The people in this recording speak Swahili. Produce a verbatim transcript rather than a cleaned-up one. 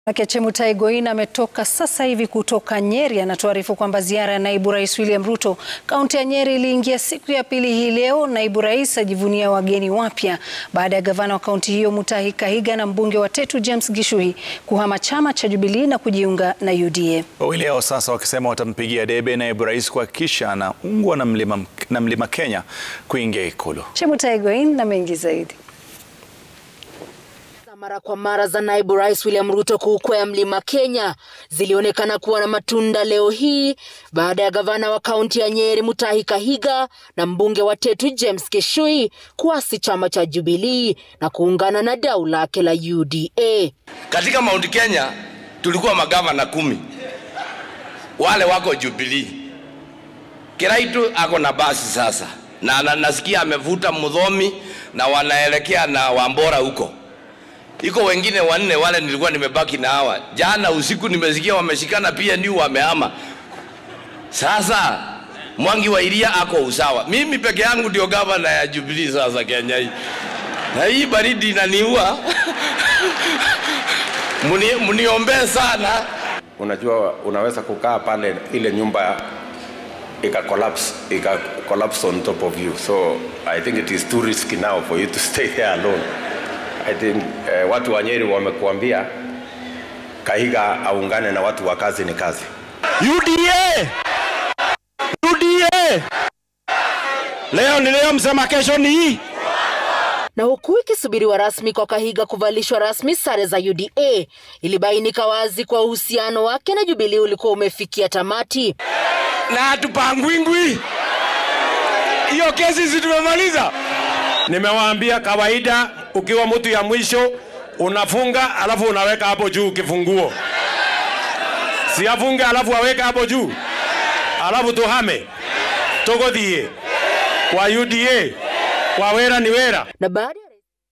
Mutahi Kahiga ametoka sasa hivi kutoka Nyeri. Anatuarifu kwamba ziara ya naibu rais William Ruto kaunti ya Nyeri iliingia siku ya pili hii leo. Naibu rais ajivunia wageni wapya baada ya gavana wa kaunti hiyo Mutahi Kahiga na mbunge wa Tetu James Gichuhi kuhama chama cha Jubilee na kujiunga na U D A. Wawili hao sasa wakisema watampigia debe naibu rais kuhakikisha anaungwa na mlima, na mlima Kenya kuingia ikulu. Mutahi Kahiga na mengi zaidi. Mara kwa mara za naibu rais William Ruto kuukwea mlima Kenya zilionekana kuwa na matunda leo hii baada ya gavana wa kaunti ya Nyeri Mutahi Kahiga na mbunge wa Tetu James Gichuhi kuasi chama cha Jubilee na kuungana na dau lake la U D A. Katika Mount Kenya tulikuwa magavana kumi. Wale wako Jubilee. Kiraitu ako na basi sasa. Na nasikia amevuta Mudhomi na wanaelekea na Wambora huko. Iko wengine wanne wale nilikuwa nimebaki na hawa. Jana usiku nimesikia wameshikana pia ndio wamehama. Sasa Mwangi wa Iria ako usawa. Mimi peke yangu ndio gavana ya Jubilee sasa Kenya hii. Na hii baridi inaniua. Muni muniombee sana. Unajua unaweza kukaa pale ile nyumba ika collapse ika collapse on top of you. So I think it is too risky now for you to stay there alone. I think uh, watu wa Nyeri wamekuambia Kahiga aungane na watu wa kazi ni kazi. U D A! U D A! Leo ni leo, msema kesho ni hii. Na huku ikisubiriwa rasmi kwa Kahiga kuvalishwa rasmi sare za U D A, ilibainika wazi kwa uhusiano wake na Jubilee ulikuwa umefikia tamati. Na tupangwingwi. Hiyo kesi si tumemaliza. Nimewaambia kawaida ukiwa mtu ya mwisho unafunga alafu unaweka hapo juu kifunguo. Si afunge alafu aweka hapo juu. Alafu tuhame. Togodhie. Kwa U D A. Kwa wera ni wera. Na baada